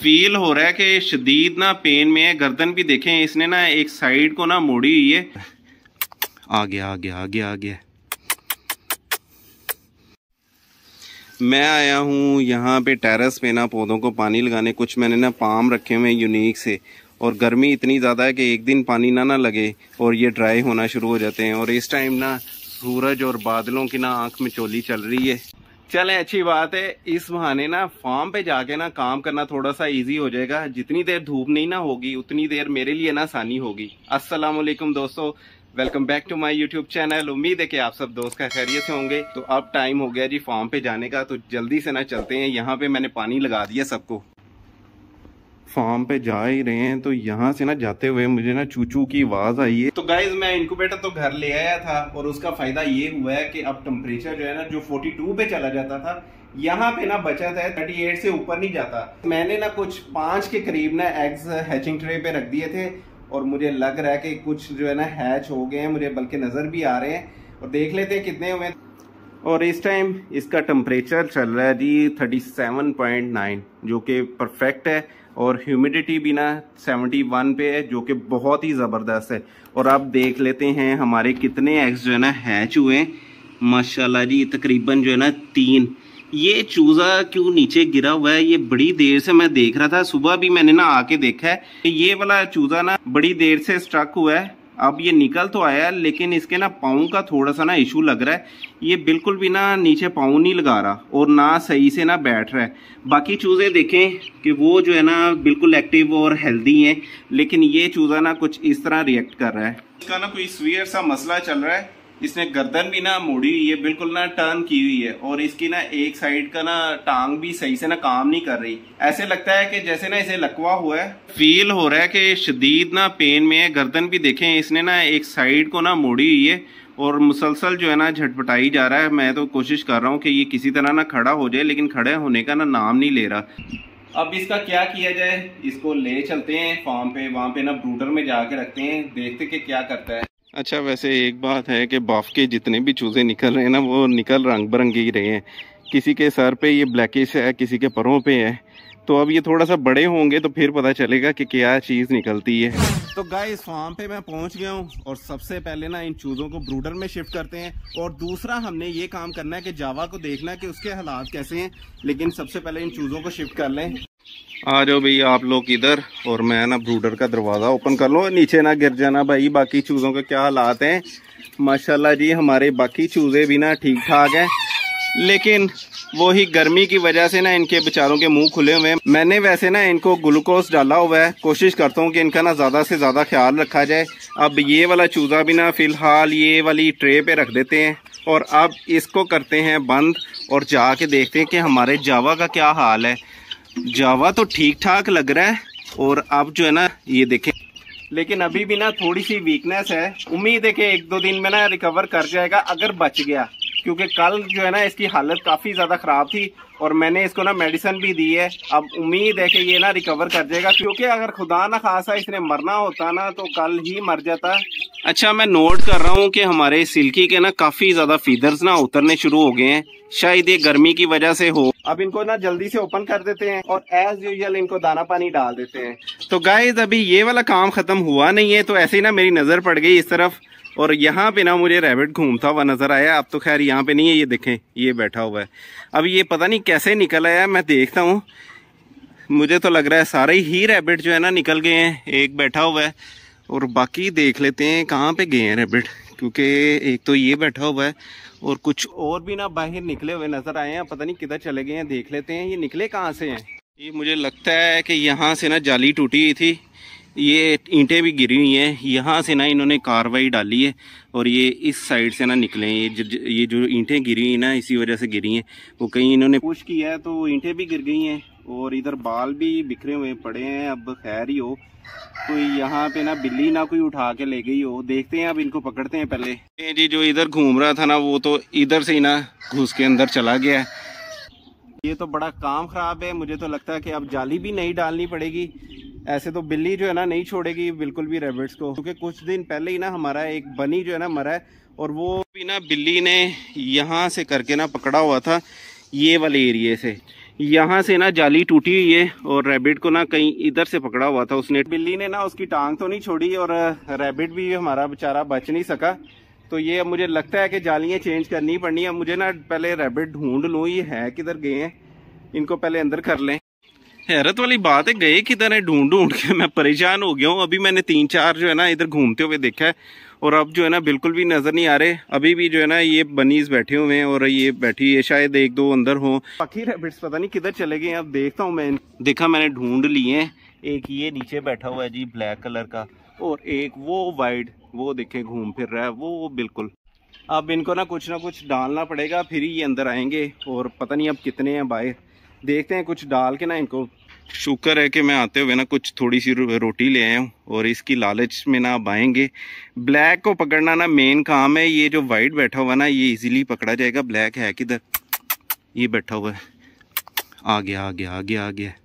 Feel हो रहा है कि शदीद ना पेन में है। गर्दन भी देखें, इसने ना एक साइड को ना मोड़ी हुई है। आ गया। मैं आया हूँ यहाँ पे टेरेस पे ना पौधों को पानी लगाने। कुछ मैंने ना पाम रखे हुए हैं यूनिक से, और गर्मी इतनी ज़्यादा है कि एक दिन पानी ना लगे और ये ड्राई होना शुरू हो जाते हैं। और इस टाइम ना सूरज और बादलों की ना आंख में चोली चल रही है। चलें, अच्छी बात है, इस बहाने ना फार्म पे जाके ना काम करना थोड़ा सा इजी हो जाएगा। जितनी देर धूप नहीं ना होगी उतनी देर मेरे लिए ना आसानी होगी। अस्सलाम वालेकुम दोस्तों, welcome back to my YouTube channel. उम्मीद है कि आप सब दोस्त का खैरियत से होंगे। तो अब टाइम हो गया जी फार्म पे जाने का, तो जल्दी से ना चलते हैं। यहाँ पे मैंने पानी लगा दिया सबको। फार्म पे जा ही रहे हैं तो यहाँ से ना जाते हुए मुझे ना चूचू की आवाज आई है। तो गाइज मैं इनक्यूबेटर तो घर ले आया था, और उसका फायदा ये हुआ है कि अब टेम्परेचर जो है ना, जो 42 पे चला जाता था, यहाँ पे ना बचत है, 38 से ऊपर नहीं जाता। मैंने ना कुछ 5 के करीब ना एग्स हैचिंग ट्रे पे रख दिए थे, और मुझे लग रहा है कि कुछ जो है ना हैच हो गए हैं, मुझे बल्कि नजर भी आ रहे हैं। और देख लेते हैं कितने हुए। और इस टाइम इसका टेम्परेचर चल रहा है जी 37.9, जो कि परफेक्ट है। और ह्यूमिडिटी भी ना 71 पे है, जो कि बहुत ही ज़बरदस्त है। और अब देख लेते हैं हमारे कितने एग्स जो है ना हैच हुए हैं। माशाल्लाह जी, तकरीबन जो है ना 3। ये चूजा क्यों नीचे गिरा हुआ है, ये बड़ी देर से मैं देख रहा था। सुबह भी मैंने ना आके देखा है, ये वाला चूजा ना बड़ी देर से स्ट्रक हुआ है। अब ये निकल तो आया, लेकिन इसके ना पाँव का थोड़ा सा ना इशू लग रहा है। ये बिल्कुल भी ना नीचे पाँव नहीं लगा रहा, और ना सही से ना बैठ रहा है। बाकी चूजे देखें कि वो जो है ना बिल्कुल एक्टिव और हेल्दी हैं, लेकिन ये चूजा ना कुछ इस तरह रिएक्ट कर रहा है। इसका ना कोई सीवियर सा मसला चल रहा है। इसने गर्दन भी ना मोड़ी हुई है, बिल्कुल ना टर्न की हुई है, और इसकी ना एक साइड का ना टांग भी सही से ना काम नहीं कर रही। ऐसे लगता है कि जैसे ना इसे लकवा हुआ है। फील हो रहा है कि शदीद ना पेन में है। गर्दन भी देखें, इसने ना एक साइड को ना मोड़ी हुई है, और मुसलसल जो है ना झटपटाई जा रहा है। मैं तो कोशिश कर रहा हूँ कि ये किसी तरह ना खड़ा हो जाए, लेकिन खड़े होने का ना नाम नहीं ले रहा। अब इसका क्या किया जाए, इसको ले चलते हैं फार्म पे, वहाँ पे ना ब्रूडर में जाके रखते हैं, देखते कि क्या करता है। अच्छा, वैसे एक बात है कि बाफ के जितने भी चूजे निकल रहे हैं ना, वो निकल रंग बिरंगे ही रहे हैं। किसी के सर पे ये ब्लैकिश है, किसी के परों पे है। तो अब ये थोड़ा सा बड़े होंगे तो फिर पता चलेगा कि क्या चीज़ निकलती है। तो गाइस फार्म पे मैं पहुंच गया हूं, और सबसे पहले ना इन चूज़ों को ब्रूडर में शिफ्ट करते हैं। और दूसरा हमने ये काम करना है कि जावा को देखना है कि उसके हालात कैसे हैं। लेकिन सबसे पहले इन चूज़ों को शिफ्ट कर लें। आ जाओ भैया आप लोग इधर, और मैं ना ब्रूडर का दरवाज़ा ओपन कर लूँ, नीचे ना गिर जाना भाई। बाकी चूज़ों के क्या हालात हैं? माशाल्लाह जी, हमारे बाकी चूज़े भी ना ठीक ठाक हैं, लेकिन वही गर्मी की वजह से ना इनके बेचारों के मुंह खुले हुए हैं। मैंने वैसे ना इनको ग्लूकोज डाला हुआ है। कोशिश करता हूँ कि इनका ना ज़्यादा से ज़्यादा ख्याल रखा जाए। अब ये वाला चूज़ा भी ना फ़िलहाल ये वाली ट्रे पे रख देते हैं, और अब इसको करते हैं बंद, और जाके देखते हैं कि हमारे जावा का क्या हाल है। जावा तो ठीक ठाक लग रहा है, और अब जो है ना ये देखें, लेकिन अभी भी ना थोड़ी सी वीकनेस है। उम्मीद है कि 1-2 दिन में ना रिकवर कर जाएगा, अगर बच गया। क्योंकि कल जो है ना इसकी हालत काफ़ी ज़्यादा ख़राब थी, और मैंने इसको ना मेडिसिन भी दी है। अब उम्मीद है कि ये ना रिकवर कर जाएगा, क्योंकि अगर खुदा ना खासा इसने मरना होता ना तो कल ही मर जाता। अच्छा, मैं नोट कर रहा हूँ कि हमारे सिल्की के ना काफ़ी ज़्यादा फीदर्स ना उतरने शुरू हो गए हैं। शायद ये गर्मी की वजह से हो। अब इनको ना जल्दी से ओपन कर देते हैं, और एज यूजुअल इनको दाना पानी डाल देते हैं। तो गाइज अभी ये वाला काम ख़त्म हुआ नहीं है, तो ऐसे ही ना मेरी नज़र पड़ गई इस तरफ, और यहाँ पे ना मुझे रैबिट घूमता हुआ नजर आया। अब तो खैर यहाँ पे नहीं है, ये देखें ये बैठा हुआ है। अब ये पता नहीं कैसे निकल आया, मैं देखता हूँ। मुझे तो लग रहा है सारे ही रैबिट जो है ना निकल गए हैं। एक बैठा हुआ है, और बाकी देख लेते हैं कहाँ पे गए हैं रैबिट, क्योंकि एक तो ये बैठा हुआ है, और कुछ और भी ना बाहर निकले हुए नजर आए हैं। पता नहीं किधर चले गए हैं, देख लेते हैं ये निकले कहाँ से हैं। ये मुझे लगता है कि यहाँ से ना जाली टूटी हुई थी, ये ईंटें भी गिरी हुई हैं। यहाँ से ना इन्होंने कार्रवाई डाली है, और ये इस साइड से ना निकले हैं। ये जो ईंटें गिरी हुई ना, इसी वजह से गिरी हैं। वो कहीं इन्होंने पुश किया है तो ईंटें भी गिर गई हैं, और इधर बाल भी बिखरे हुए पड़े हैं। अब खैर ही हो, कोई यहाँ पे ना बिल्ली ना कोई उठा के ले गई हो। देखते हैं, अब इनको पकड़ते हैं पहले। जी जो इधर घूम रहा था ना, वो तो इधर से ही ना घुस के अंदर चला गया है। ये तो बड़ा काम खराब है। मुझे तो लगता है कि अब जाली भी नहीं डालनी पड़ेगी। ऐसे तो बिल्ली जो है ना नहीं छोड़ेगी बिल्कुल भी रैबिट्स को, क्योंकि कुछ दिन पहले ही ना हमारा एक बनी जो है ना मरा है, और वो भी ना बिल्ली ने यहाँ से करके ना पकड़ा हुआ था, ये वाले एरिए से। यहाँ से ना जाली टूटी हुई है और रैबिट को ना कहीं इधर से पकड़ा हुआ था उसने। बिल्ली ने ना उसकी टांग तो नहीं छोड़ी और रैबिट भी हमारा बेचारा बच नहीं सका। तो ये अब मुझे लगता है कि जालियाँ चेंज करनी पड़नी है मुझे ना। पहले रैबिट ढूंढ लूँ ये है किधर गए हैं, इनको पहले अंदर कर लें। हैरत वाली बात है गए किधर है, ढूंढ ढूंढ के मैं परेशान हो गया हूँ। अभी मैंने 3-4 जो है ना इधर घूमते हुए देखा है और अब जो है ना बिल्कुल भी नजर नहीं आ रहे। अभी भी जो है ना ये बनीज बैठे हुए हैं और ये बैठी है, शायद 1-2 अंदर हो। बाकी रैबिट्स पता नहीं किधर चले गए। अब देखता हूँ मैं। देखा मैंने ढूंढ लिए। एक ये नीचे बैठा हुआ है जी ब्लैक कलर का, और एक वो वाइट, वो देखे घूम फिर रहा है वो बिल्कुल। अब इनको ना कुछ डालना पड़ेगा फिर ही ये अंदर आएंगे। और पता नहीं अब कितने हैं बाहर, देखते हैं कुछ डाल के ना इनको। शुक्र है कि मैं आते हुए ना कुछ थोड़ी सी रोटी ले आया हूँ और इसकी लालच में ना अब आएंगे। ब्लैक को पकड़ना ना मेन काम है। ये जो वाइट बैठा हुआ ना ये इजीली पकड़ा जाएगा। ब्लैक है किधर, ये बैठा हुआ है। आ गया आ गया आ गया आ गया।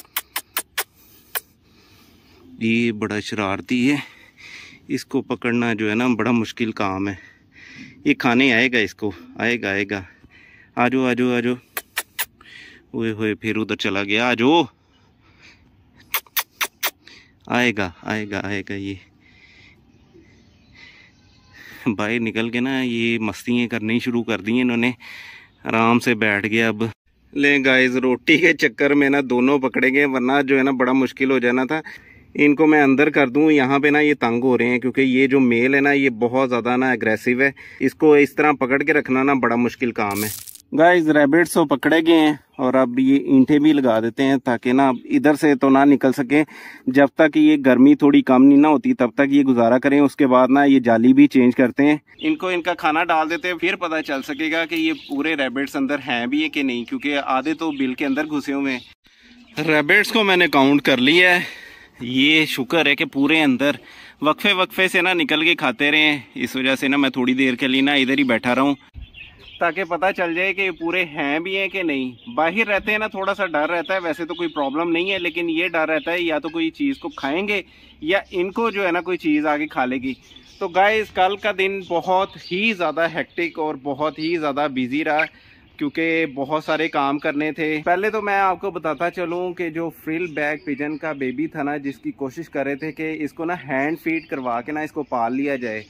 ये बड़ा शरारती है, इसको पकड़ना जो है ना बड़ा मुश्किल काम है। ये खाने आएगा, इसको आएगा आएगा। आजो आजो आजो। ओए होए फिर उधर चला गया। आजो, आएगा आएगा आएगा। ये बाहर निकल के ना ये मस्तियाँ करनी शुरू कर दी इन्होंने। आराम से बैठ गया। अब ले गाइस, रोटी के चक्कर में ना दोनों पकड़ेंगे, वरना जो है ना बड़ा मुश्किल हो जाना था। इनको मैं अंदर कर दूं। यहाँ पे ना ये तंग हो रहे हैं क्योंकि ये जो मेल है ना ये बहुत ज़्यादा ना एग्रेसिव है। इसको इस तरह पकड़ के रखना ना बड़ा मुश्किल काम है। गाइस रैबिट्स तो पकड़े गए हैं और अब ये ईंटें भी लगा देते हैं ताकि ना इधर से तो ना निकल सके। जब तक ये गर्मी थोड़ी कम नहीं ना होती तब तक ये गुजारा करें। उसके बाद ना ये जाली भी चेंज करते हैं। इनको इनका खाना डाल देते हैं, फिर पता चल सकेगा कि ये पूरे रैबिट्स अंदर हैं भी है कि नहीं, क्योंकि आधे तो बिल के अंदर घुसे हुए हैं। रैबिट्स को मैंने काउंट कर लिया है। ये शुक्र है कि पूरे अंदर वक्फे वक्फे से ना निकल के खाते रहे। इस वजह से ना मैं थोड़ी देर के लिए ना इधर ही बैठा रहूं ताकि पता चल जाए कि पूरे हैं भी हैं कि नहीं। बाहर रहते हैं ना थोड़ा सा डर रहता है, वैसे तो कोई प्रॉब्लम नहीं है, लेकिन ये डर रहता है या तो कोई चीज़ को खाएंगे या इनको जो है ना कोई चीज़ आगे खा लेगी। तो गाइस कल का दिन बहुत ही ज़्यादा हेक्टिक और बहुत ही ज़्यादा बिजी रहा क्योंकि बहुत सारे काम करने थे। पहले तो मैं आपको बताता चलूं कि जो फ्रिल बैग पिजन का बेबी था ना, जिसकी कोशिश कर रहे थे कि इसको ना हैंड फीड करवा के ना इसको पाल लिया जाए।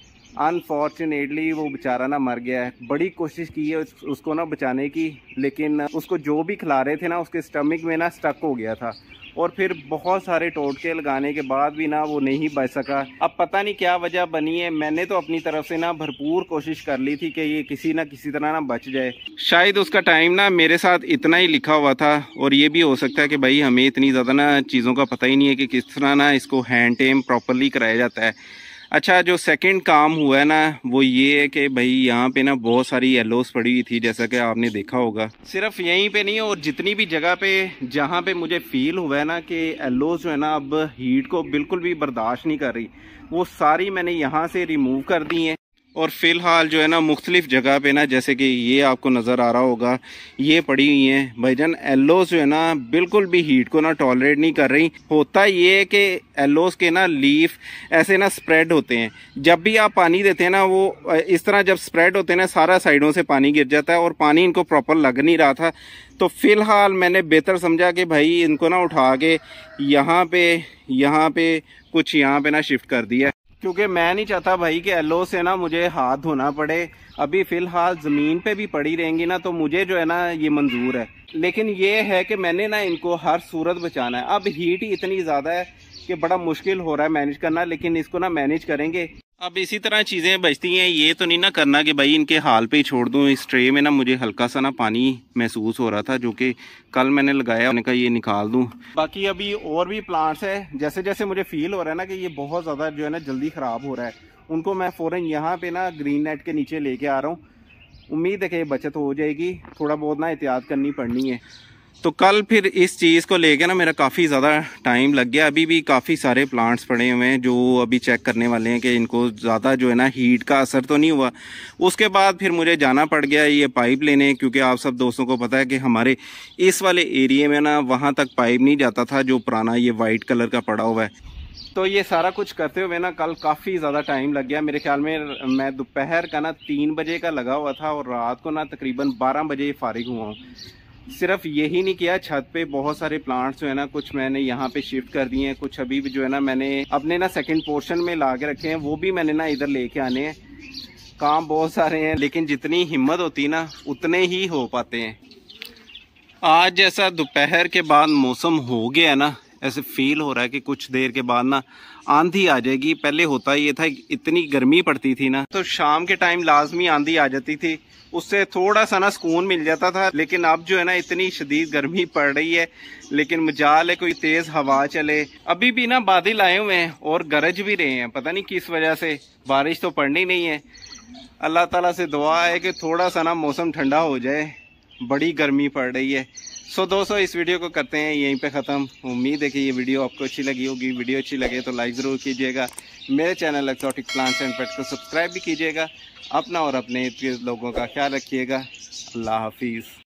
अनफॉर्चुनेटली वो बेचारा ना मर गया है। बड़ी कोशिश की है उसको ना बचाने की, लेकिन उसको जो भी खिला रहे थे ना उसके स्टमक में ना स्टक हो गया था और फिर बहुत सारे टोटके लगाने के बाद भी ना वो नहीं बच सका। अब पता नहीं क्या वजह बनी है। मैंने तो अपनी तरफ से ना भरपूर कोशिश कर ली थी कि ये किसी ना किसी तरह ना बच जाए। शायद उसका टाइम ना मेरे साथ इतना ही लिखा हुआ था और ये भी हो सकता है कि भाई हमें इतनी ज़्यादा ना चीज़ों का पता ही नहीं है कि किस तरह ना इसको हैंड टेम प्रॉपरली कराया जाता है। अच्छा, जो सेकंड काम हुआ है ना वो ये है कि भाई यहाँ पे ना बहुत सारी येलोस पड़ी हुई थी, जैसा कि आपने देखा होगा। सिर्फ यहीं पे नहीं और जितनी भी जगह पे जहाँ पे मुझे फील हुआ है ना कि येलोस जो है ना अब हीट को बिल्कुल भी बर्दाश्त नहीं कर रही, वो सारी मैंने यहाँ से रिमूव कर दी हैं। और फिलहाल जो है ना मुख्तलिफ जगह पे ना, जैसे कि ये आपको नज़र आ रहा होगा, ये पड़ी हुई हैं भाईजान। एलोस जो है ना बिल्कुल भी हीट को ना टॉलरेट नहीं कर रही। होता ये है कि एलोस के ना लीफ ऐसे ना स्प्रेड होते हैं। जब भी आप पानी देते हैं ना वो इस तरह जब स्प्रेड होते हैं ना सारा साइडों से पानी गिर जाता है और पानी इनको प्रॉपर लग नहीं रहा था। तो फिलहाल मैंने बेहतर समझा कि भाई इनको ना उठा के यहाँ पे कुछ यहाँ पे ना शिफ्ट कर दिया, क्योंकि मैं नहीं चाहता भाई कि एलो से ना मुझे हाथ धोना पड़े। अभी फ़िलहाल ज़मीन पे भी पड़ी रहेंगी ना तो मुझे जो है ना ये मंजूर है, लेकिन ये है कि मैंने ना इनको हर सूरत बचाना है। अब हीट ही इतनी ज़्यादा है कि बड़ा मुश्किल हो रहा है मैनेज करना, लेकिन इसको ना मैनेज करेंगे। अब इसी तरह चीज़ें बचती हैं। ये तो नहीं ना करना कि भाई इनके हाल पे ही छोड़ दूँ। इस ट्रे में ना मुझे हल्का सा ना पानी महसूस हो रहा था जो कि कल मैंने लगाया, मैंने कहा ये निकाल दूँ। बाकी अभी और भी प्लांट्स है, जैसे जैसे मुझे फील हो रहा है ना कि ये बहुत ज़्यादा जो है ना जल्दी ख़राब हो रहा है, उनको मैं फ़ौरन यहाँ पे ना ग्रीन नेट के नीचे लेके आ रहा हूँ। उम्मीद है कि बचत हो जाएगी। थोड़ा बहुत ना एहतियात करनी पड़नी है। तो कल फिर इस चीज़ को लेके ना मेरा काफ़ी ज़्यादा टाइम लग गया। अभी भी काफ़ी सारे प्लांट्स पड़े हुए हैं जो अभी चेक करने वाले हैं कि इनको ज़्यादा जो है ना हीट का असर तो नहीं हुआ। उसके बाद फिर मुझे जाना पड़ गया ये पाइप लेने, क्योंकि आप सब दोस्तों को पता है कि हमारे इस वाले एरिए में ना वहाँ तक पाइप नहीं जाता था जो पुराना ये वाइट कलर का पड़ा हुआ है। तो ये सारा कुछ करते हुए ना कल काफ़ी ज़्यादा टाइम लग गया। मेरे ख्याल में मैं दोपहर का ना 3 बजे का लगा हुआ था और रात को ना तकरीबन 12 बजे फारिग हुआ हूँ। सिर्फ यही नहीं किया, छत पे बहुत सारे प्लांट्स जो है ना कुछ मैंने यहाँ पे शिफ्ट कर दिए हैं, कुछ अभी भी जो है ना मैंने अपने ना सेकंड पोर्शन में ला के रखे हैं, वो भी मैंने ना इधर लेके आने हैं। काम बहुत सारे हैं लेकिन जितनी हिम्मत होती है ना उतने ही हो पाते हैं। आज जैसा दोपहर के बाद मौसम हो गया है ना, ऐसे फील हो रहा है कि कुछ देर के बाद ना आंधी आ जाएगी। पहले होता ये था इतनी गर्मी पड़ती थी ना तो शाम के टाइम लाजमी आंधी आ जाती थी, उससे थोड़ा सा ना सुकून मिल जाता था। लेकिन अब जो है ना इतनी शदीद गर्मी पड़ रही है, लेकिन मजाल है कोई तेज हवा चले। अभी भी ना बादल आए हुए हैं और गरज भी रहे हैं, पता नहीं किस वजह से, बारिश तो पड़नी नहीं है। अल्लाह ताला से दुआ है कि थोड़ा सा ना मौसम ठंडा हो जाए, बड़ी गर्मी पड़ रही है। सो दोस्तों इस वीडियो को करते हैं यहीं पे ख़त्म। उम्मीद है कि ये वीडियो आपको अच्छी लगी होगी। वीडियो अच्छी लगे तो लाइक ज़रूर कीजिएगा। मेरे channel exotic plants and pets को सब्सक्राइब भी कीजिएगा। अपना और अपने लोगों का ख्याल रखिएगा। अल्लाह हाफिज़।